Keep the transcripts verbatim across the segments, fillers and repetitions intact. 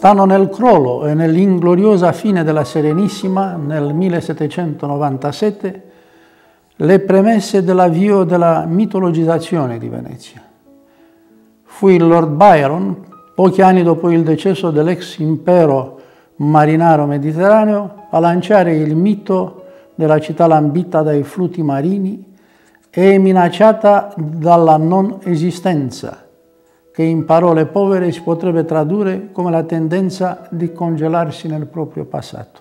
stanno nel crollo e nell'ingloriosa fine della Serenissima nel millesettecentonovantasette le premesse dell'avvio della mitologizzazione di Venezia. Fu il Lord Byron, pochi anni dopo il decesso dell'ex impero marinaro mediterraneo, a lanciare il mito della città lambita dai flutti marini e minacciata dalla non esistenza, che in parole povere si potrebbe tradurre come la tendenza di congelarsi nel proprio passato.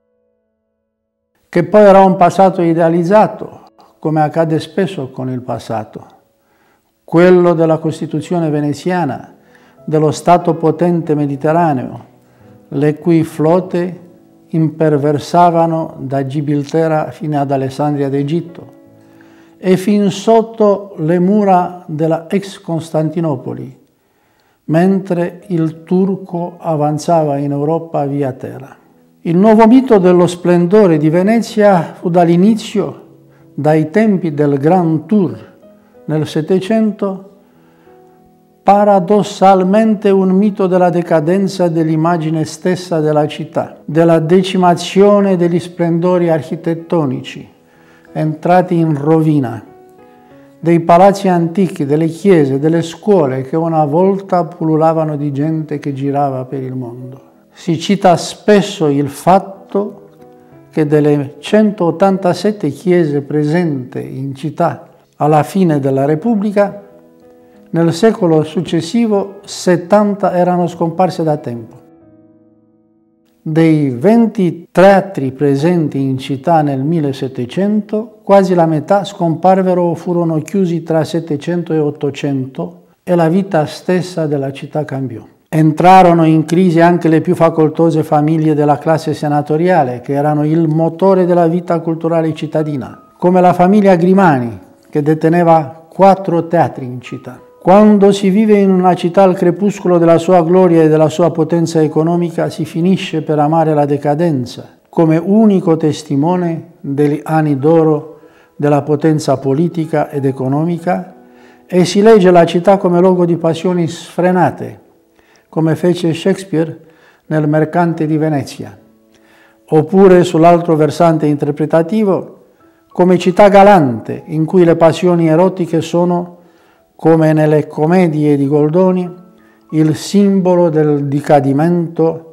Che poi era un passato idealizzato, come accade spesso con il passato, quello della Costituzione veneziana, dello Stato potente mediterraneo, le cui flotte imperversavano da Gibilterra fino ad Alessandria d'Egitto e fin sotto le mura della ex Costantinopoli, mentre il turco avanzava in Europa via terra. Il nuovo mito dello splendore di Venezia fu dall'inizio, dai tempi del Grand Tour nel Settecento, paradossalmente un mito della decadenza dell'immagine stessa della città, della decimazione degli splendori architettonici entrati in rovina, dei palazzi antichi, delle chiese, delle scuole che una volta pullulavano di gente che girava per il mondo. Si cita spesso il fatto che delle centottantasette chiese presenti in città alla fine della Repubblica, nel secolo successivo settanta erano scomparse da tempo. Dei venti teatri presenti in città nel millesettecento, quasi la metà scomparvero o furono chiusi tra Settecento e Ottocento e la vita stessa della città cambiò. Entrarono in crisi anche le più facoltose famiglie della classe senatoriale, che erano il motore della vita culturale cittadina, come la famiglia Grimani, che deteneva quattro teatri in città. Quando si vive in una città al crepuscolo della sua gloria e della sua potenza economica, si finisce per amare la decadenza, come unico testimone degli anni d'oro della potenza politica ed economica, e si legge la città come luogo di passioni sfrenate, come fece Shakespeare nel Mercante di Venezia, oppure sull'altro versante interpretativo, come città galante, in cui le passioni erotiche sono, come nelle commedie di Goldoni, il simbolo del decadimento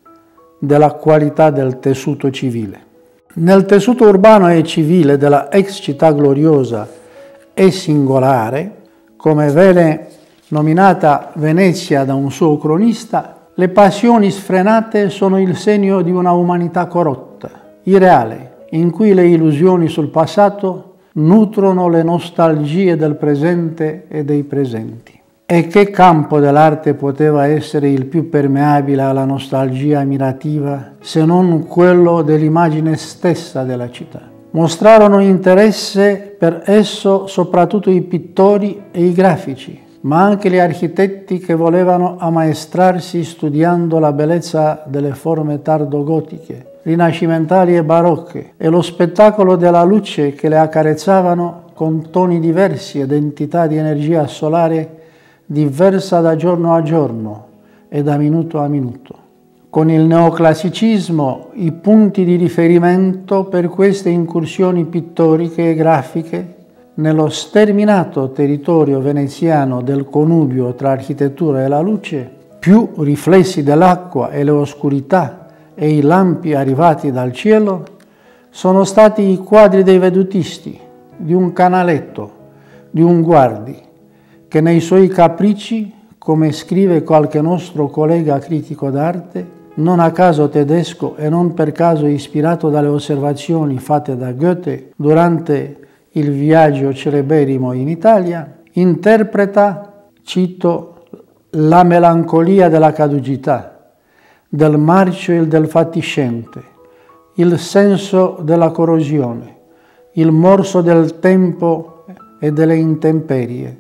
della qualità del tessuto civile. Nel tessuto urbano e civile della ex città gloriosa e singolare, come viene nominata Venezia da un suo cronista, le passioni sfrenate sono il segno di una umanità corrotta, irreale, in cui le illusioni sul passato nutrono le nostalgie del presente e dei presenti. E che campo dell'arte poteva essere il più permeabile alla nostalgia ammirativa se non quello dell'immagine stessa della città? Mostrarono interesse per esso soprattutto i pittori e i grafici, ma anche gli architetti che volevano ammaestrarsi studiando la bellezza delle forme tardogotiche, rinascimentali e barocche, e lo spettacolo della luce che le accarezzavano con toni diversi ed entità di energia solare diversa da giorno a giorno e da minuto a minuto. Con il neoclassicismo i punti di riferimento per queste incursioni pittoriche e grafiche nello sterminato territorio veneziano del connubio tra architettura e la luce, più riflessi dell'acqua e le oscurità e i lampi arrivati dal cielo, sono stati i quadri dei vedutisti, di un canaletto, di un guardi, che nei suoi capricci, come scrive qualche nostro collega critico d'arte, non a caso tedesco e non per caso ispirato dalle osservazioni fatte da Goethe durante il viaggio celeberrimo in Italia, interpreta, cito, la melancolia della caducità, del marcio e del fatiscente, il senso della corrosione, il morso del tempo e delle intemperie,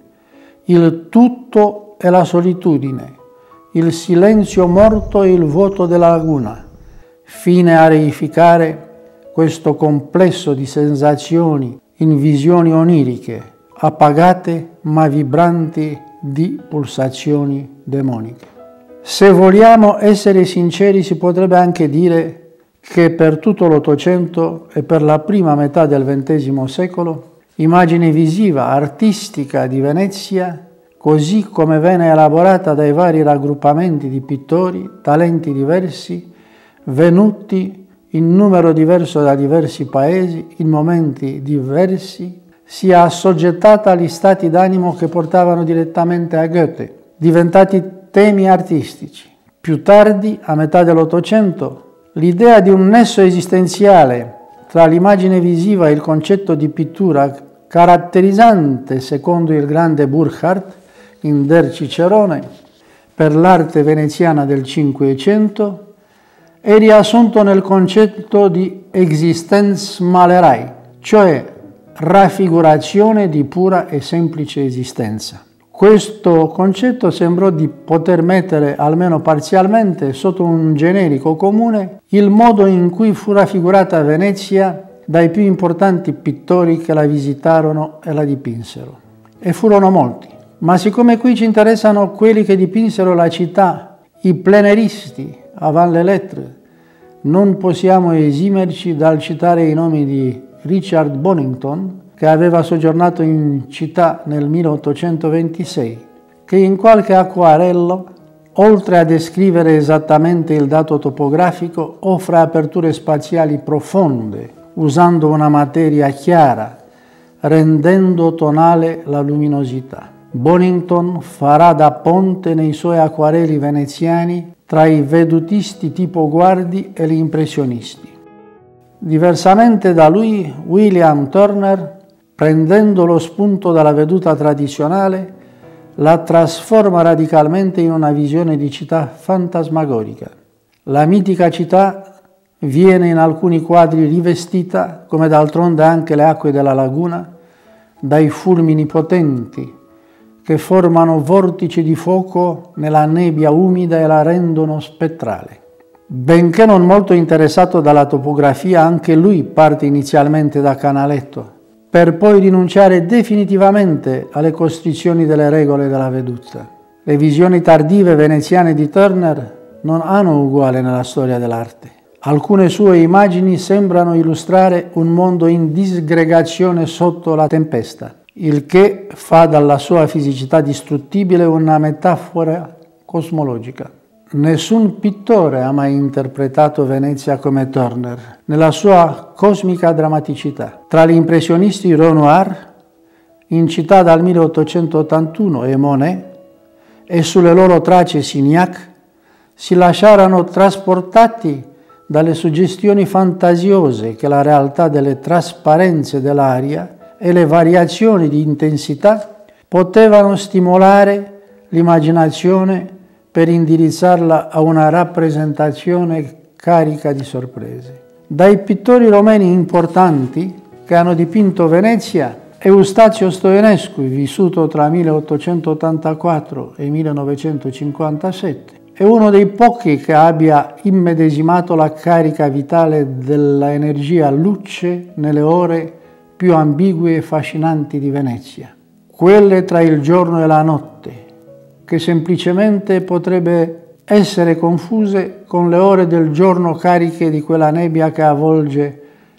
il tutto e la solitudine, il silenzio morto e il vuoto della laguna, fine a reificare questo complesso di sensazioni in visioni oniriche, appagate ma vibranti di pulsazioni demoniche. Se vogliamo essere sinceri, si potrebbe anche dire che per tutto l'Ottocento e per la prima metà del ventesimo secolo, l'immagine visiva, artistica di Venezia, così come venne elaborata dai vari raggruppamenti di pittori, talenti diversi, venuti in numero diverso da diversi paesi, in momenti diversi, sia assoggettata agli stati d'animo che portavano direttamente a Goethe, diventati temi artistici. Più tardi, a metà dell'Ottocento, l'idea di un nesso esistenziale tra l'immagine visiva e il concetto di pittura caratterizzante, secondo il grande Burckhardt, in Der Cicerone, per l'arte veneziana del Cinquecento, è riassunto nel concetto di Existenzmalerei, cioè raffigurazione di pura e semplice esistenza. Questo concetto sembrò di poter mettere, almeno parzialmente, sotto un generico comune, il modo in cui fu raffigurata Venezia dai più importanti pittori che la visitarono e la dipinsero. E furono molti. Ma siccome qui ci interessano quelli che dipinsero la città, i pleneristi, avant les lettres, non possiamo esimerci dal citare i nomi di Richard Bonington, che aveva soggiornato in città nel milleottocentoventisei, che in qualche acquarello, oltre a descrivere esattamente il dato topografico, offre aperture spaziali profonde, usando una materia chiara, rendendo tonale la luminosità. Bonington farà da ponte nei suoi acquarelli veneziani tra i vedutisti tipo Guardi e gli impressionisti. Diversamente da lui, William Turner, prendendo lo spunto dalla veduta tradizionale, la trasforma radicalmente in una visione di città fantasmagorica. La mitica città viene in alcuni quadri rivestita, come d'altronde anche le acque della laguna, dai fulmini potenti che formano vortici di fuoco nella nebbia umida e la rendono spettrale. Benché non molto interessato dalla topografia, anche lui parte inizialmente da Canaletto, per poi rinunciare definitivamente alle costrizioni delle regole della veduta. Le visioni tardive veneziane di Turner non hanno uguale nella storia dell'arte. Alcune sue immagini sembrano illustrare un mondo in disgregazione sotto la tempesta, il che fa dalla sua fisicità distruttibile una metafora cosmologica. Nessun pittore ha mai interpretato Venezia come Turner, nella sua cosmica drammaticità. Tra gli impressionisti Renoir, in città dal milleottocentottantuno, e Monet, e sulle loro tracce Signac, si lasciarono trasportati dalle suggestioni fantasiose che la realtà delle trasparenze dell'aria e le variazioni di intensità potevano stimolare l'immaginazione per indirizzarla a una rappresentazione carica di sorprese. Dai pittori romeni importanti che hanno dipinto Venezia, Eustachio Stoenescu, vissuto tra milleottocentottantaquattro e millenovecentocinquantasette, è uno dei pochi che abbia immedesimato la carica vitale dell'energia luce nelle ore più ambigue e fascinanti di Venezia, quelle tra il giorno e la notte, che semplicemente potrebbe essere confuse con le ore del giorno cariche di quella nebbia che avvolge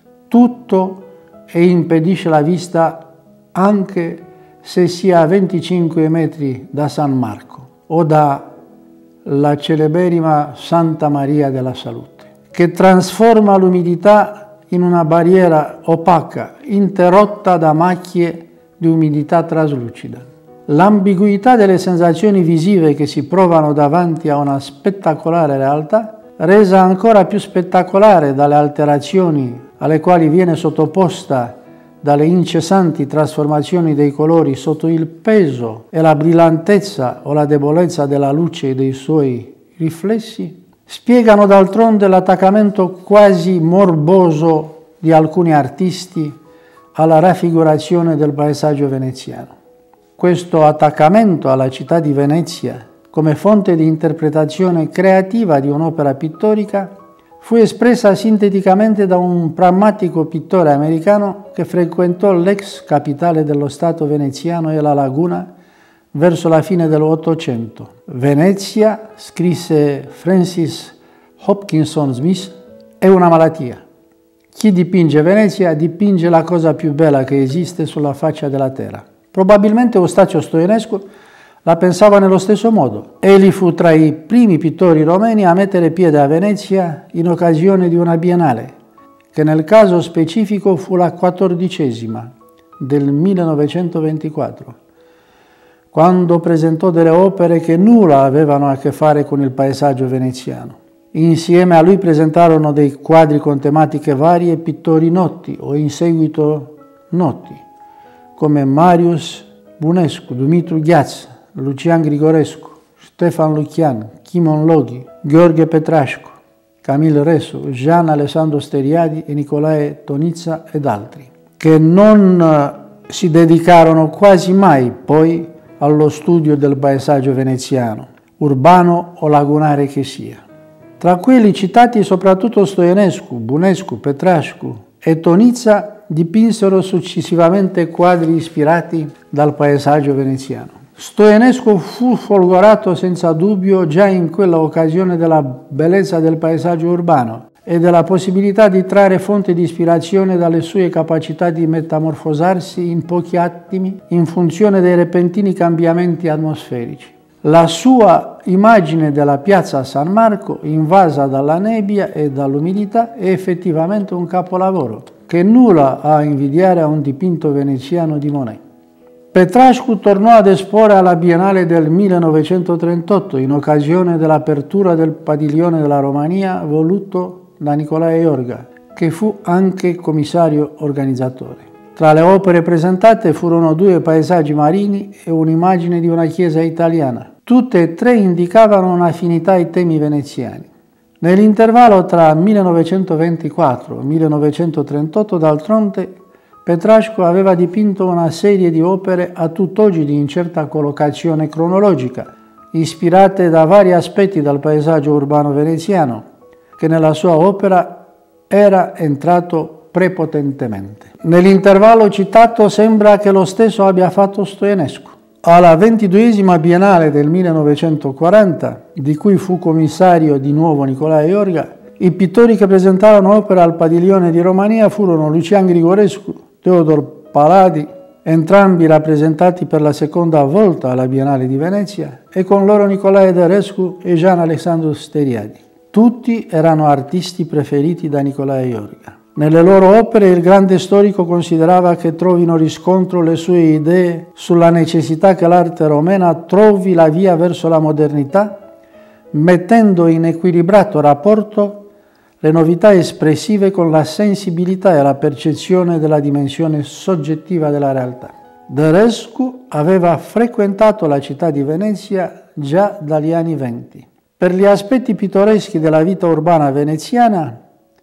tutto e impedisce la vista anche se si è a venticinque metri da San Marco o da la celeberrima Santa Maria della Salute, che trasforma l'umidità in una barriera opaca, interrotta da macchie di umidità traslucida. L'ambiguità delle sensazioni visive che si provano davanti a una spettacolare realtà, resa ancora più spettacolare dalle alterazioni alle quali viene sottoposta dalle incessanti trasformazioni dei colori sotto il peso e la brillantezza o la debolezza della luce e dei suoi riflessi, spiegano d'altronde l'attaccamento quasi morboso di alcuni artisti alla raffigurazione del paesaggio veneziano. Questo attaccamento alla città di Venezia come fonte di interpretazione creativa di un'opera pittorica fu espressa sinteticamente da un prammatico pittore americano che frequentò l'ex capitale dello Stato veneziano e la laguna verso la fine dell'Ottocento. Venezia, scrisse Francis Hopkinson Smith, è una malattia. Chi dipinge Venezia dipinge la cosa più bella che esiste sulla faccia della terra. Probabilmente Eustachio Stoenescu la pensava nello stesso modo. Egli fu tra i primi pittori romeni a mettere piede a Venezia in occasione di una biennale, che nel caso specifico fu la quattordicesima del millenovecentoventiquattro, quando presentò delle opere che nulla avevano a che fare con il paesaggio veneziano. Insieme a lui presentarono dei quadri con tematiche varie pittori noti o in seguito noti, come Marius Bunescu, Dumitru Gheață, Lucian Grigorescu, Ștefan Lucian, Chimon Loghi, Gheorghe Petrascu, Camille Resu, Jean Alessandro Steriadi e Nicolae Tonizza ed altri, che non si dedicarono quasi mai poi allo studio del paesaggio veneziano, urbano o lagunare che sia. Tra quelli citati soprattutto Stoenescu, Bunescu, Petrascu e Tonizza dipinsero successivamente quadri ispirati dal paesaggio veneziano. Stoenescu fu folgorato senza dubbio già in quella occasione della bellezza del paesaggio urbano e della possibilità di trarre fonte di ispirazione dalle sue capacità di metamorfosarsi in pochi attimi in funzione dei repentini cambiamenti atmosferici. La sua immagine della piazza San Marco, invasa dalla nebbia e dall'umidità, è effettivamente un capolavoro che nulla ha a invidiare a un dipinto veneziano di Monet. Petrascu tornò ad esporre alla Biennale del millenovecentotrentotto in occasione dell'apertura del padiglione della Romania voluto da Nicolae Iorga, che fu anche commissario organizzatore. Tra le opere presentate furono due paesaggi marini e un'immagine di una chiesa italiana. Tutte e tre indicavano un'affinità ai temi veneziani. Nell'intervallo tra millenovecentoventiquattro e millenovecentotrentotto, d'altronde, Petrascu aveva dipinto una serie di opere a tutt'oggi di incerta collocazione cronologica, ispirate da vari aspetti del paesaggio urbano veneziano, che nella sua opera era entrato prepotentemente. Nell'intervallo citato sembra che lo stesso abbia fatto Stoenescu. Alla ventiduesima Biennale del millenovecentoquaranta, di cui fu commissario di nuovo Nicolae Iorga, i pittori che presentarono opere al padiglione di Romania furono Lucian Grigorescu, Teodor Paladi, entrambi rappresentati per la seconda volta alla Biennale di Venezia, e con loro Nicolae Derescu e Jean Alessandro Steriadi. Tutti erano artisti preferiti da Nicolae Iorga. Nelle loro opere il grande storico considerava che trovino riscontro le sue idee sulla necessità che l'arte romena trovi la via verso la modernità, mettendo in equilibrato rapporto le novità espressive con la sensibilità e la percezione della dimensione soggettiva della realtà. Derescu aveva frequentato la città di Venezia già dagli anni venti. Per gli aspetti pittoreschi della vita urbana veneziana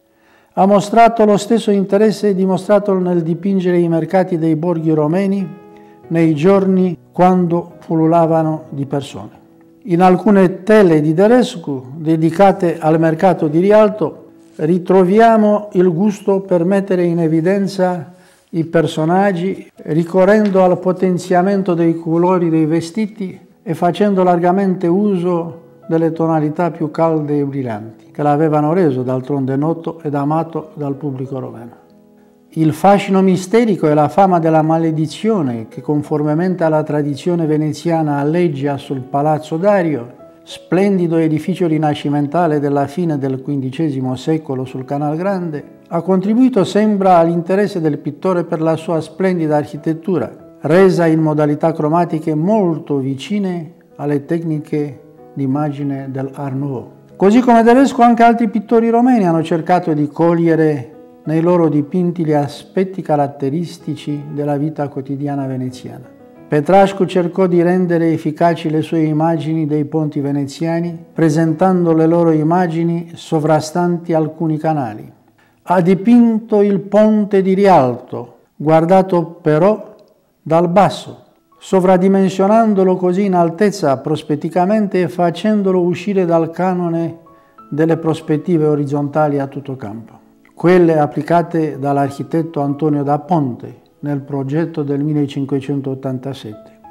ha mostrato lo stesso interesse dimostrato nel dipingere i mercati dei borghi romeni nei giorni quando pullulavano di persone. In alcune tele di Derescu dedicate al mercato di Rialto ritroviamo il gusto per mettere in evidenza i personaggi ricorrendo al potenziamento dei colori dei vestiti e facendo largamente uso delle tonalità più calde e brillanti, che l'avevano reso d'altronde noto ed amato dal pubblico romano. Il fascino misterico e la fama della maledizione che, conformemente alla tradizione veneziana, alleggia sul Palazzo Dario, splendido edificio rinascimentale della fine del quindicesimo secolo sul Canal Grande, ha contribuito, sembra, all'interesse del pittore per la sua splendida architettura, resa in modalità cromatiche molto vicine alle tecniche d'immagine dell'Art Nouveau. Così come Derescu, anche altri pittori romeni hanno cercato di cogliere nei loro dipinti gli aspetti caratteristici della vita quotidiana veneziana. Petrascu cercò di rendere efficaci le sue immagini dei ponti veneziani, presentando le loro immagini sovrastanti alcuni canali. Ha dipinto il ponte di Rialto, guardato però dal basso, sovradimensionandolo così in altezza prospetticamente e facendolo uscire dal canone delle prospettive orizzontali a tutto campo, quelle applicate dall'architetto Antonio da Ponte nel progetto del millecinquecentottantasette.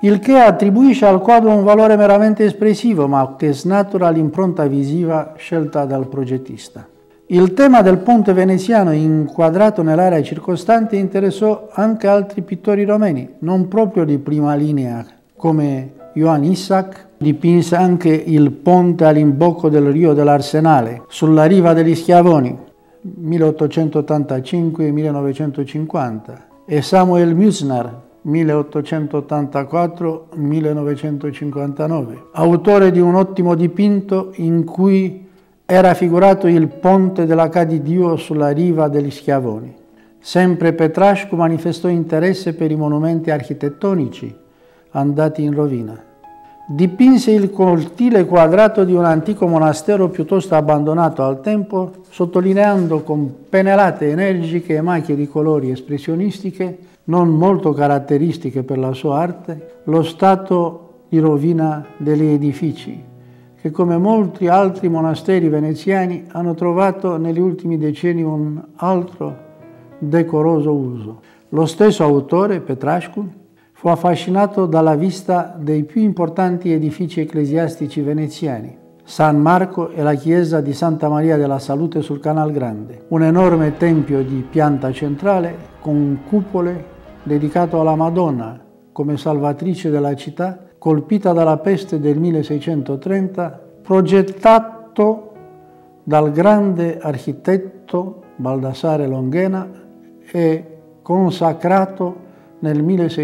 il che attribuisce al quadro un valore meramente espressivo, ma che snatura l'impronta visiva scelta dal progettista. Il tema del ponte veneziano inquadrato nell'area circostante interessò anche altri pittori romeni, non proprio di prima linea, come Johann Isaac. Dipinse anche il ponte all'imbocco del Rio dell'Arsenale, sulla riva degli Schiavoni, milleottocentottantacinque millenovecentocinquanta, e Samuel Müssner, milleottocentottantaquattro millenovecentocinquantanove, autore di un ottimo dipinto in cui è raffigurato il ponte della Ca' di Dio sulla riva degli Schiavoni. Sempre Petrascu manifestò interesse per i monumenti architettonici andati in rovina. Dipinse il cortile quadrato di un antico monastero piuttosto abbandonato al tempo, sottolineando con pennellate energiche e macchie di colori espressionistiche, non molto caratteristiche per la sua arte, lo stato di rovina degli edifici, che come molti altri monasteri veneziani hanno trovato negli ultimi decenni un altro decoroso uso. Lo stesso autore, Petrascu, fu affascinato dalla vista dei più importanti edifici ecclesiastici veneziani, San Marco e la chiesa di Santa Maria della Salute sul Canal Grande, un enorme tempio di pianta centrale con cupole dedicato alla Madonna come salvatrice della città, colpita dalla peste del milleseicentotrenta, progettato dal grande architetto Baldassare Longhena e consacrato nel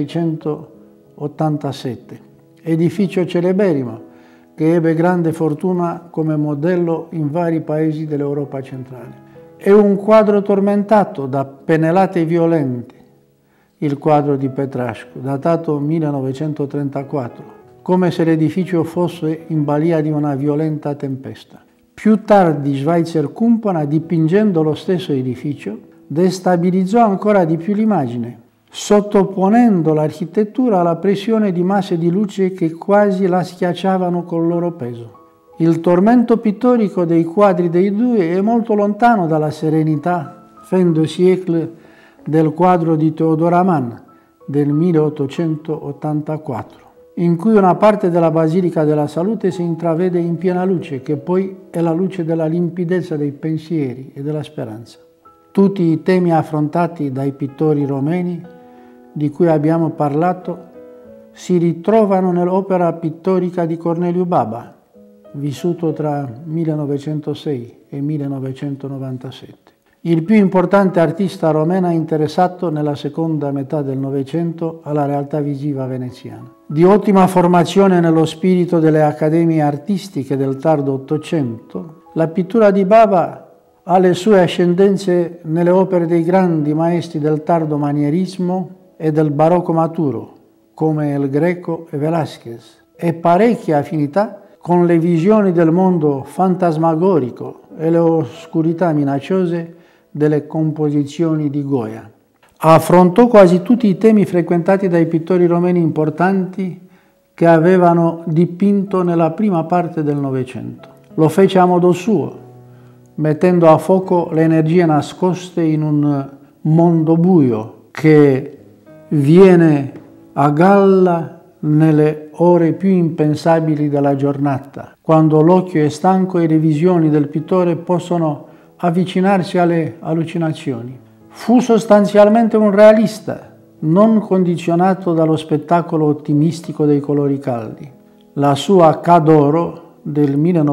milleseicentottantasette, edificio celeberrimo che ebbe grande fortuna come modello in vari paesi dell'Europa centrale. È un quadro tormentato da pennellate violente, il quadro di Petrascu, datato millenovecentotrentaquattro, come se l'edificio fosse in balia di una violenta tempesta. Più tardi Schweitzer Kumpana, dipingendo lo stesso edificio, destabilizzò ancora di più l'immagine, sottoponendo l'architettura alla pressione di masse di luce che quasi la schiacciavano col loro peso. Il tormento pittorico dei quadri dei due è molto lontano dalla serenità, fin de siècle, del quadro di Theodor Mann del milleottocentottantaquattro, in cui una parte della Basilica della Salute si intravede in piena luce, che poi è la luce della limpidezza dei pensieri e della speranza. Tutti i temi affrontati dai pittori romeni di cui abbiamo parlato si ritrovano nell'opera pittorica di Corneliu Baba, vissuto tra millenovecentosei e millenovecentonovantasette. Il più importante artista romeno interessato nella seconda metà del Novecento alla realtà visiva veneziana. Di ottima formazione nello spirito delle accademie artistiche del tardo Ottocento, la pittura di Baba ha le sue ascendenze nelle opere dei grandi maestri del tardo manierismo e del barocco maturo, come El Greco e Velázquez, e parecchie affinità con le visioni del mondo fantasmagorico e le oscurità minacciose delle composizioni di Goya. Affrontò quasi tutti i temi frequentati dai pittori romeni importanti che avevano dipinto nella prima parte del Novecento. Lo fece a modo suo, mettendo a fuoco le energie nascoste in un mondo buio che viene a galla nelle ore più impensabili della giornata, quando l'occhio è stanco e le visioni del pittore possono avvicinarsi alle allucinazioni. Fu sostanzialmente un realista, non condizionato dallo spettacolo ottimistico dei colori caldi. La sua Ca' d'Oro del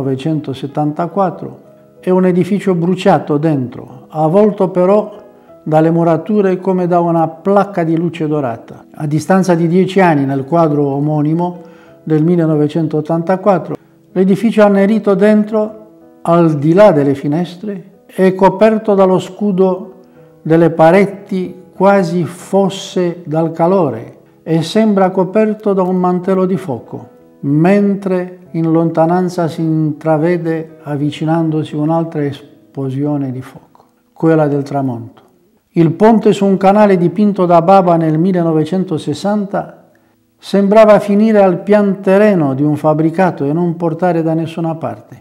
millenovecentosettantaquattro è un edificio bruciato dentro, avvolto però dalle murature come da una placca di luce dorata. A distanza di dieci anni, nel quadro omonimo del millenovecentottantaquattro, l'edificio annerito dentro, al di là delle finestre, è coperto dallo scudo delle pareti quasi fosse dal calore e sembra coperto da un mantello di fuoco, mentre in lontananza si intravede avvicinandosi un'altra esplosione di fuoco, quella del tramonto. Il ponte su un canale dipinto da Baba nel millenovecentosessanta sembrava finire al pian terreno di un fabbricato e non portare da nessuna parte.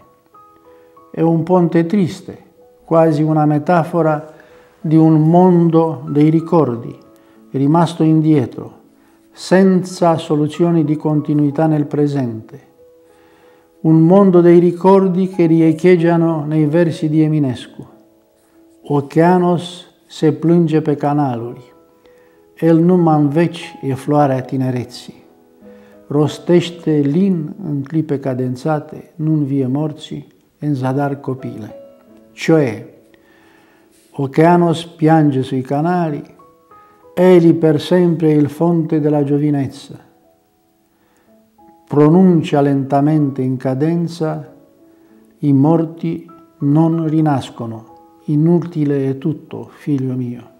È un ponte triste, quasi una metafora di un mondo dei ricordi, rimasto indietro, senza soluzioni di continuità nel presente. Un mondo dei ricordi che riecheggiano nei versi di Eminescu. Oceanos se plânge pe canaluri, el numai în veci e floarea tinereții. Rostește lin în clipe cadențate, nu vie morții, în zadar copile. Cioè, Oceanos piange sui canali, egli per sempre il fonte della giovinezza. Pronuncia lentamente in cadenza, i morti non rinascono, inutile è tutto, figlio mio.